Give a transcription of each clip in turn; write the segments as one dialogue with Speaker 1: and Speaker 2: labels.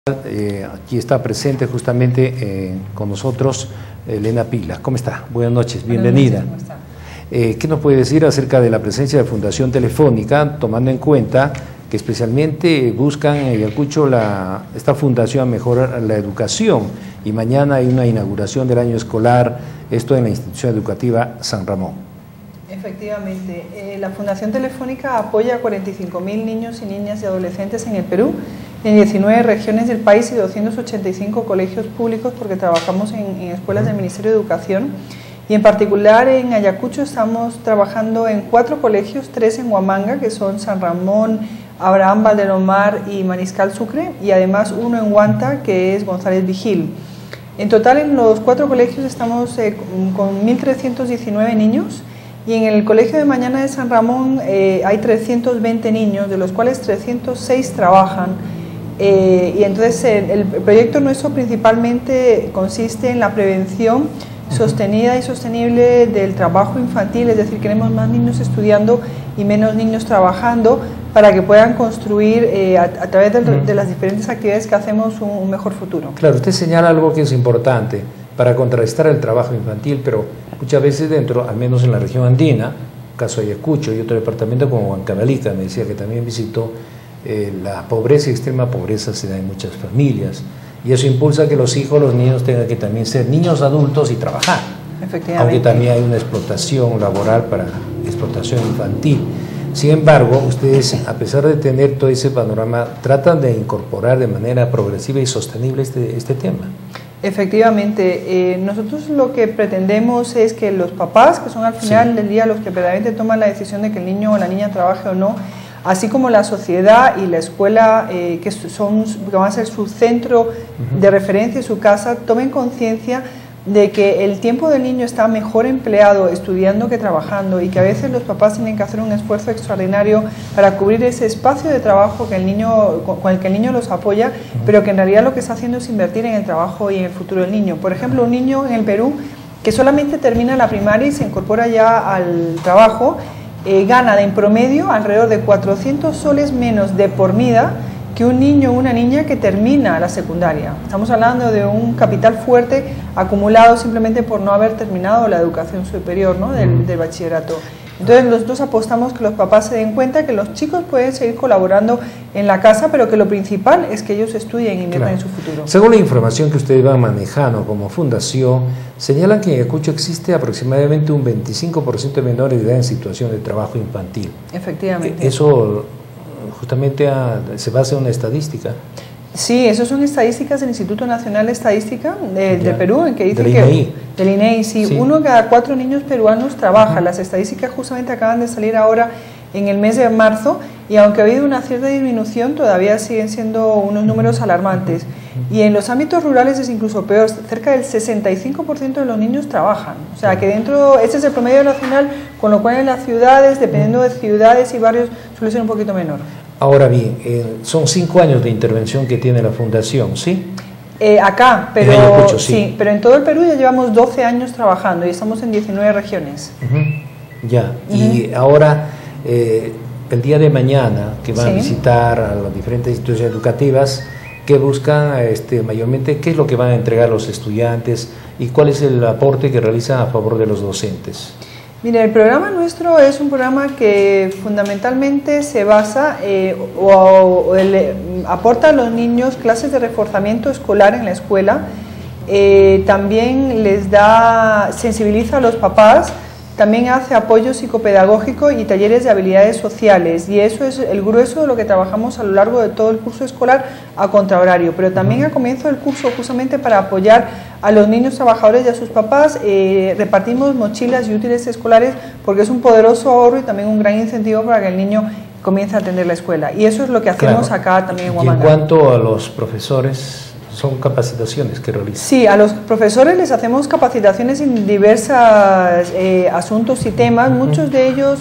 Speaker 1: Aquí está presente justamente con nosotros Elena Pila. ¿Cómo está? Buenas noches, bienvenida.
Speaker 2: Buenas noches, ¿cómo está?
Speaker 1: ¿Qué nos puede decir acerca de la presencia de Fundación Telefónica, tomando en cuenta que especialmente buscan en Ayacucho esta fundación mejorar la educación y mañana hay una inauguración del año escolar, esto en la institución educativa San Ramón?
Speaker 2: Efectivamente, la Fundación Telefónica apoya a 45.000 niños y niñas y adolescentes en el Perú, en 19 regiones del país y 285 colegios públicos, porque trabajamos en escuelas del Ministerio de Educación, y en particular en Ayacucho estamos trabajando en 4 colegios, 3 en Huamanga, que son San Ramón, Abraham Valdelomar y Mariscal Sucre, y además uno en Huanta, que es González Vigil. En total en los 4 colegios estamos con 1.319 niños, y en el colegio de mañana de San Ramón hay 320 niños, de los cuales 306 trabajan. Y entonces el proyecto nuestro principalmente consiste en la prevención sostenida y sostenible del trabajo infantil, es decir, queremos más niños estudiando y menos niños trabajando para que puedan construir a través de las diferentes actividades que hacemos un mejor futuro.
Speaker 1: Claro, usted señala algo que es importante para contrarrestar el trabajo infantil, pero muchas veces dentro, al menos en la región andina, caso Ayacucho y otro departamento como Huancavelica, me decía que también visitó, la pobreza y extrema pobreza se da en muchas familias y eso impulsa que los hijos, los niños tengan que también ser niños adultos y trabajar.
Speaker 2: Efectivamente.
Speaker 1: Aunque también hay una explotación laboral para explotación infantil. Sin embargo, ustedes, a pesar de tener todo ese panorama, tratan de incorporar de manera progresiva y sostenible este tema.
Speaker 2: Efectivamente, nosotros lo que pretendemos es que los papás, que son al final del día los que verdaderamente toman la decisión de que el niño o la niña trabaje o no, así como la sociedad y la escuela, que van a ser su centro de referencia y su casa, tomen conciencia de que el tiempo del niño está mejor empleado estudiando que trabajando y que a veces los papás tienen que hacer un esfuerzo extraordinario para cubrir ese espacio de trabajo que con el que el niño los apoya, pero que en realidad lo que está haciendo es invertir en el trabajo y en el futuro del niño. Por ejemplo, un niño en el Perú que solamente termina la primaria y se incorpora ya al trabajo, gana en promedio alrededor de 400 soles menos de por vida que un niño o una niña que termina la secundaria. Estamos hablando de un capital fuerte acumulado simplemente por no haber terminado la educación superior, ¿no? del bachillerato. Entonces nosotros apostamos que los papás se den cuenta que los chicos pueden seguir colaborando en la casa, pero que lo principal es que ellos estudien y inviertan en su futuro.
Speaker 1: Según la información que ustedes van manejando como fundación, señalan que en Ayacucho existe aproximadamente un 25% de menores de edad en situación de trabajo infantil.
Speaker 2: Efectivamente.
Speaker 1: Eso justamente se basa en una estadística.
Speaker 2: Sí, esas son estadísticas del Instituto Nacional de Estadística de Perú, en que dice del INEI, sí, sí. 1 cada 4 niños peruanos trabaja. Las estadísticas justamente acaban de salir ahora en el mes de marzo y aunque ha habido una cierta disminución, todavía siguen siendo unos números alarmantes. Y en los ámbitos rurales es incluso peor, cerca del 65% de los niños trabajan. O sea que este es el promedio nacional, con lo cual en las ciudades, dependiendo de ciudades y barrios, suele ser un poquito menor.
Speaker 1: Ahora bien, son 5 años de intervención que tiene la fundación, ¿sí?
Speaker 2: Acá, pero,
Speaker 1: Ayacucho,
Speaker 2: sí, pero en todo el Perú ya llevamos 12 años trabajando y estamos en 19 regiones.
Speaker 1: Ya, y ahora el día de mañana que van a visitar a las diferentes instituciones educativas, ¿qué buscan mayormente? ¿Qué es lo que van a entregar los estudiantes y cuál es el aporte que realizan a favor de los docentes?
Speaker 2: Mire, el programa nuestro es un programa que fundamentalmente se basa aporta a los niños clases de reforzamiento escolar en la escuela, también sensibiliza a los papás, también hace apoyo psicopedagógico y talleres de habilidades sociales, y eso es el grueso de lo que trabajamos a lo largo de todo el curso escolar a contrahorario, pero también a comienzo del curso, justamente para apoyar a los niños trabajadores y a sus papás, repartimos mochilas y útiles escolares porque es un poderoso ahorro y también un gran incentivo para que el niño comience a atender la escuela, y eso es lo que hacemos acá también en Huamanga.
Speaker 1: Y en cuanto a los profesores, son capacitaciones que realizan.
Speaker 2: Sí, a los profesores les hacemos capacitaciones en diversos asuntos y temas, muchos de ellos,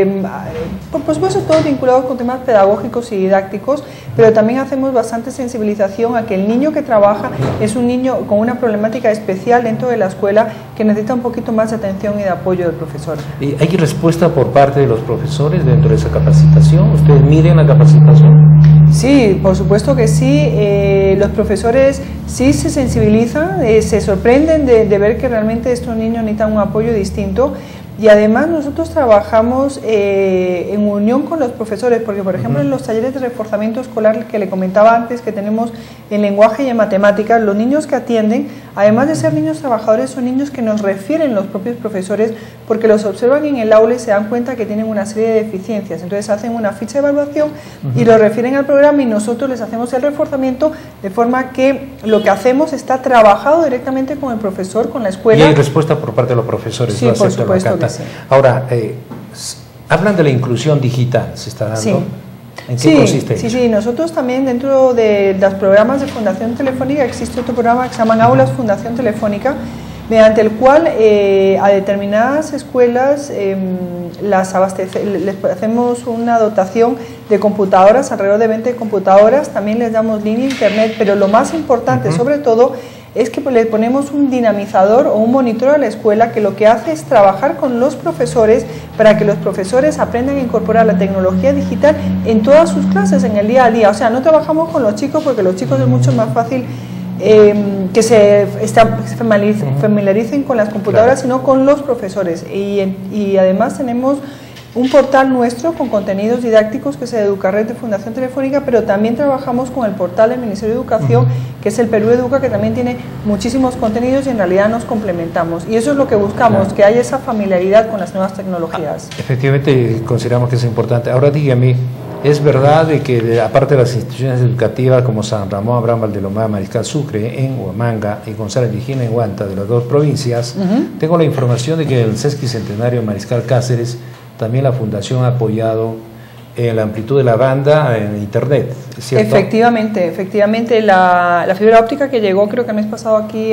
Speaker 2: por supuesto, todos vinculados con temas pedagógicos y didácticos, pero también hacemos bastante sensibilización a que el niño que trabaja es un niño con una problemática especial dentro de la escuela que necesita un poquito más de atención y de apoyo del profesor.
Speaker 1: ¿Y hay respuesta por parte de los profesores dentro de esa capacitación? ¿Ustedes miden la capacitación?
Speaker 2: Sí, por supuesto que sí. Los profesores sí se sensibilizan, se sorprenden de ver que realmente estos niños necesitan un apoyo distinto. Y además nosotros trabajamos en unión con los profesores, porque por ejemplo en los talleres de reforzamiento escolar que le comentaba antes que tenemos en lenguaje y en matemáticas, los niños que atienden, además de ser niños trabajadores, son niños que nos refieren los propios profesores porque los observan en el aula y se dan cuenta que tienen una serie de deficiencias. Entonces hacen una ficha de evaluación y lo refieren al programa y nosotros les hacemos el reforzamiento de forma que lo que hacemos está trabajado directamente con el profesor, con la escuela.
Speaker 1: Y hay respuesta por parte de los profesores.
Speaker 2: Sí, por supuesto que sí.
Speaker 1: Ahora, hablan de la inclusión digital, ¿se está dando?
Speaker 2: Sí.
Speaker 1: ¿En qué consiste?
Speaker 2: Sí, nosotros también dentro de los programas de Fundación Telefónica existe otro programa que se llama Aulas Fundación Telefónica, mediante el cual a determinadas escuelas les hacemos una dotación de computadoras, alrededor de 20 computadoras, también les damos línea internet, pero lo más importante sobre todo es que le ponemos un dinamizador o un monitor a la escuela que lo que hace es trabajar con los profesores para que los profesores aprendan a incorporar la tecnología digital en todas sus clases, en el día a día. O sea, no trabajamos con los chicos porque los chicos es mucho más fácil que se familiaricen con las computadoras, sino con los profesores. Y además tenemos un portal nuestro con contenidos didácticos que es Educarred de Fundación Telefónica, pero también trabajamos con el portal del Ministerio de Educación, que es el Perú Educa, que también tiene muchísimos contenidos y en realidad nos complementamos. Y eso es lo que buscamos, que haya esa familiaridad con las nuevas tecnologías.
Speaker 1: Efectivamente, consideramos que es importante. Ahora dígame, ¿es verdad de que aparte de las instituciones educativas como San Ramón, Abraham Valdelomar, Mariscal Sucre en Huamanga y González Vigina en Huanta, de las dos provincias, tengo la información de que el sesquicentenario Mariscal Cáceres también la Fundación ha apoyado en la amplitud de la banda en Internet, ¿cierto?
Speaker 2: Efectivamente, la fibra óptica que llegó creo que el mes pasado aquí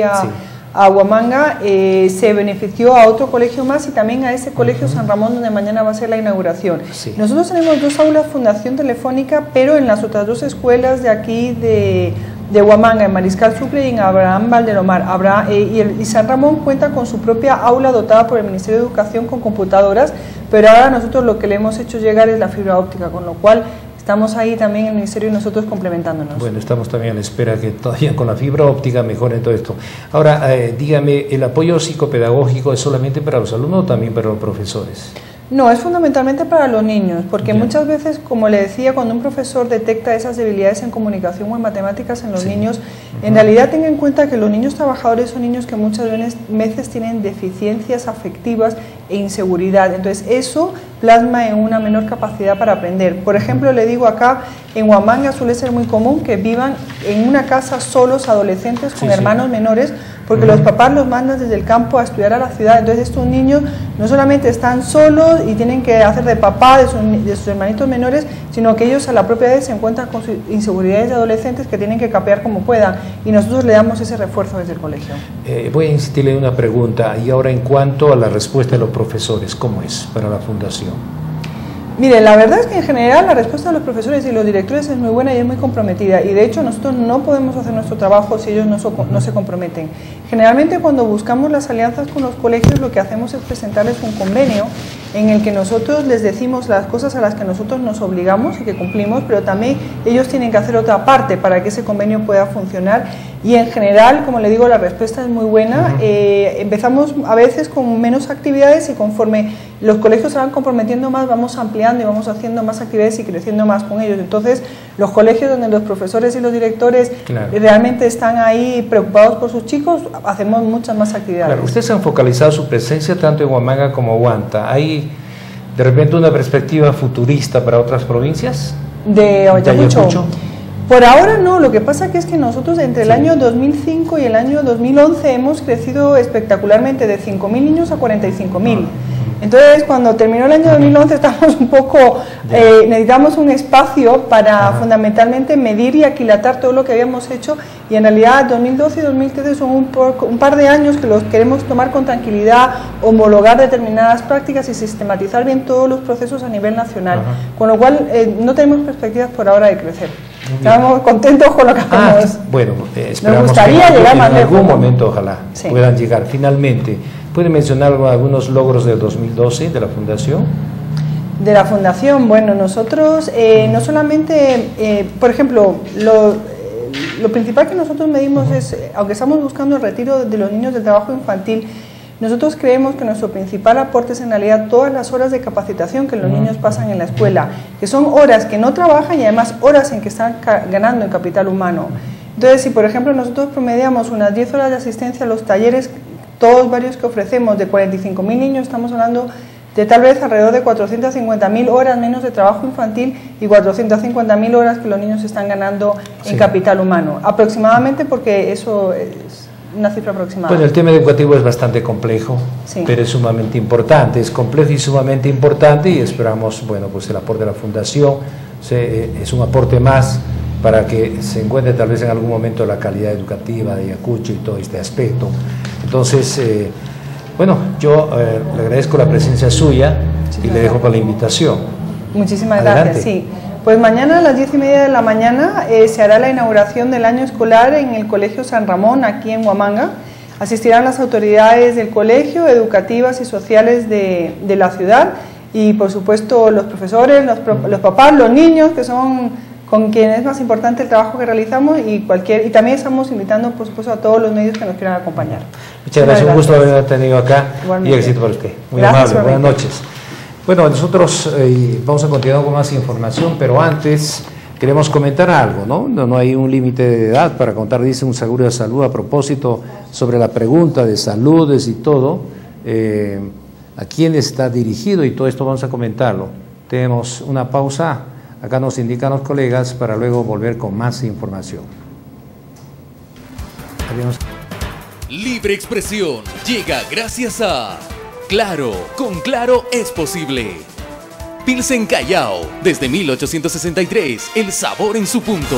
Speaker 2: a Huamanga se benefició a otro colegio más y también a ese colegio San Ramón donde mañana va a ser la inauguración. Nosotros tenemos 2 aulas Fundación Telefónica, pero en las otras 2 escuelas de aquí de Huamanga, en Mariscal Sucre y en Abraham Valdelomar. Y San Ramón cuenta con su propia aula dotada por el Ministerio de Educación con computadoras, pero ahora nosotros lo que le hemos hecho llegar es la fibra óptica, con lo cual estamos ahí también en el Ministerio y nosotros complementándonos.
Speaker 1: Bueno, estamos también a la espera que todavía con la fibra óptica mejoren todo esto. Ahora, dígame, ¿el apoyo psicopedagógico es solamente para los alumnos o también para los profesores?
Speaker 2: No, es fundamentalmente para los niños, porque muchas veces, como le decía, cuando un profesor detecta esas debilidades en comunicación o en matemáticas en los niños, en realidad tenga en cuenta que los niños trabajadores son niños que muchas veces tienen deficiencias afectivas e inseguridad. Entonces eso plasma en una menor capacidad para aprender. Por ejemplo, le digo acá, en Huamanga suele ser muy común que vivan en una casa solos adolescentes con hermanos menores, porque los papás los mandan desde el campo a estudiar a la ciudad. Entonces estos niños no solamente están solos y tienen que hacer de papá de sus hermanitos menores, sino que ellos a la propia vez se encuentran con sus inseguridades de adolescentes que tienen que capear como puedan, y nosotros le damos ese refuerzo desde el colegio.
Speaker 1: Voy a insistirle en una pregunta, y ahora en cuanto a la respuesta de los profesores, ¿cómo es para la Fundación?
Speaker 2: Mire, la verdad es que en general la respuesta de los profesores y los directores es muy buena y es muy comprometida, y de hecho nosotros no podemos hacer nuestro trabajo si ellos no se comprometen. Generalmente cuando buscamos las alianzas con los colegios lo que hacemos es presentarles un convenio en el que nosotros les decimos las cosas a las que nosotros nos obligamos y que cumplimos, pero también ellos tienen que hacer otra parte para que ese convenio pueda funcionar, y en general, como le digo, la respuesta es muy buena. Empezamos a veces con menos actividades y conforme los colegios se van comprometiendo más, vamos ampliando y vamos haciendo más actividades y creciendo más con ellos. Entonces, los colegios donde los profesores y los directores realmente están ahí preocupados por sus chicos, hacemos muchas más actividades.
Speaker 1: Claro, ustedes han focalizado su presencia tanto en Huamanga como Huanta. ¿Hay de repente una perspectiva futurista para otras provincias?
Speaker 2: ¿De Ayacucho? Por ahora no, lo que pasa que es que nosotros entre el año 2005 y el año 2011 hemos crecido espectacularmente de 5.000 niños a 45.000. Entonces, cuando terminó el año 2011, estamos un poco, necesitamos un espacio para fundamentalmente medir y aquilatar todo lo que habíamos hecho, y en realidad 2012 y 2013 son un par de años que los queremos tomar con tranquilidad, homologar determinadas prácticas y sistematizar bien todos los procesos a nivel nacional, con lo cual no tenemos perspectivas por ahora de crecer. Estamos contentos con lo que hacemos.
Speaker 1: Bueno, esperamos
Speaker 2: nos gustaría
Speaker 1: que
Speaker 2: llegar más
Speaker 1: en algún
Speaker 2: lejos,
Speaker 1: momento ojalá puedan llegar. Finalmente, ¿puede mencionar algunos logros del 2012 de la Fundación?
Speaker 2: De la Fundación, bueno, nosotros no solamente, por ejemplo, lo principal que nosotros medimos es, aunque estamos buscando el retiro de los niños del trabajo infantil, nosotros creemos que nuestro principal aporte es en realidad todas las horas de capacitación que los niños pasan en la escuela, que son horas que no trabajan y además horas en que están ganando en capital humano. Entonces, si por ejemplo nosotros promediamos unas 10 horas de asistencia a los talleres, todos varios que ofrecemos, de 45.000 niños, estamos hablando de tal vez alrededor de 450.000 horas menos de trabajo infantil y 450.000 horas que los niños están ganando en capital humano, aproximadamente, porque eso es una cifra aproximada.
Speaker 1: Bueno, el tema educativo es bastante complejo, pero es sumamente importante, es complejo y sumamente importante, y esperamos, bueno, pues el aporte de la Fundación es un aporte más para que se encuentre tal vez en algún momento la calidad educativa de Ayacucho y todo este aspecto. Entonces, bueno, yo le agradezco la presencia suya y le dejo con la invitación.
Speaker 2: Muchísimas gracias, sí. Pues mañana a las 10:30 de la mañana se hará la inauguración del año escolar en el Colegio San Ramón, aquí en Huamanga. Asistirán las autoridades del colegio, educativas y sociales de la ciudad, y por supuesto los profesores, los papás, los niños, que son con quienes es más importante el trabajo que realizamos, y también estamos invitando por supuesto a todos los medios que nos quieran acompañar.
Speaker 1: Muchas gracias, un gusto haberla tenido acá. Igualmente. Y éxito para usted. Muy amable, buenas noches. Bueno, nosotros vamos a continuar con más información, pero antes queremos comentar algo, ¿no? No hay un límite de edad para contar, dice un seguro de salud a propósito sobre la pregunta de saludes y todo, a quién está dirigido, y todo esto vamos a comentarlo. Tenemos una pausa, acá nos indican los colegas, para luego volver con más información. Adiós.
Speaker 3: Libre Expresión llega gracias a Claro. Con Claro es posible. Pilsen Callao, desde 1863, el sabor en su punto.